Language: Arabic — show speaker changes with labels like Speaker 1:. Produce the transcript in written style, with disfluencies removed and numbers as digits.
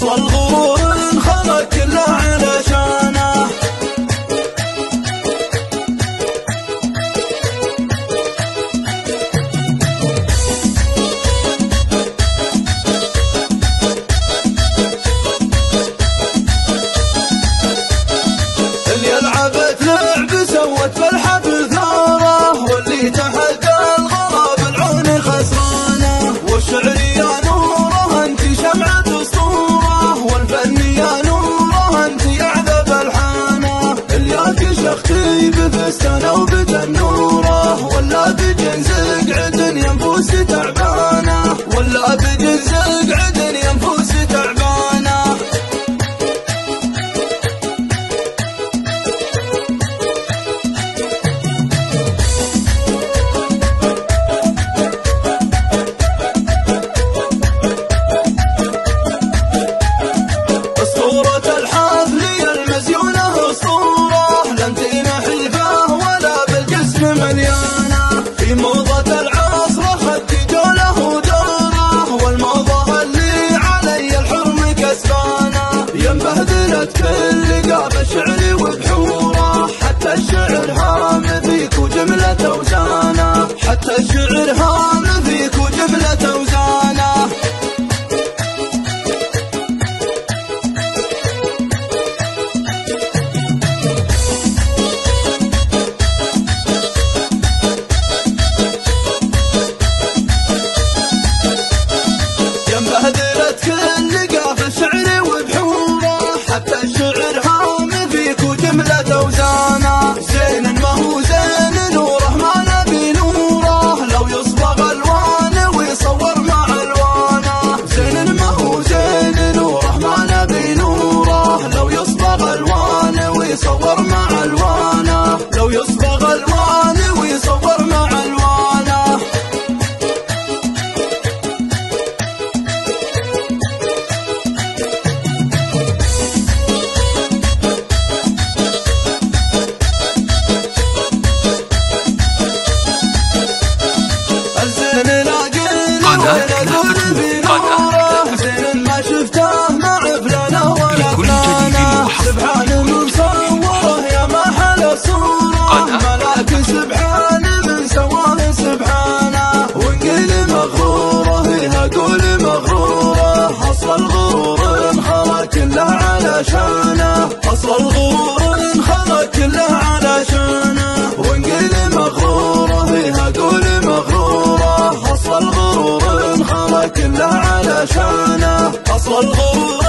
Speaker 1: أصل الغرور انخلق كله علشانه. اللي لعبت لعب سوت بالحبل ثاره، واللي تحدى الغلا بالعون خسرانه. والشعر يا نوره انت شمعة اسطوره، والفن يا نوره انت اعذب الحانه. الياك شختي بفستانه وبتنوره، ولا بجنزق عدن ينفوس تعبانه، ولا بجنزق عدن ينفوس تعبانه. أسطورة الحفل يا المزيونة أسطورة، لم تنح الفاه ولا بالجسم مليانة. في موضة العصر أخذت جوله ودورة، والموضة اللي علي الحرم كسبانة. يا مبهدلت كل قاب الشعر وبحوره، حتى الشعر هام فيك وجملة أوزانه، حتى الشعر هام فيك وجملة أوزانه. بهدلت كل قاف الشعر وبحوره، حتى الشعر هام فيك وجملة أوزانه. زين ما هو زين نوره ما نبي نوره، لو يصبغ ألوانه ويصور مع ألوانه. زين ما هو زين نوره ما نبي نوره، لو يصبغ ألوانه ويصور مع ألوانه، لو يصبغ ألوانه ويصور مع ألوانه. زين ما شفته مع فلانه ولا فلانه، سبحان من صوره يا ما حلى صوره. ملاك سبحان من سواه سبحانه، ونقل مغروره فيها قول مغروره. أصل الغرور انخلق كله علشانه، أصل الغرور انخلق كله علشانه. ونقل مغروره فيها قول مغروره. أصل الغرور انخلق كله علشانه، أصل الغرور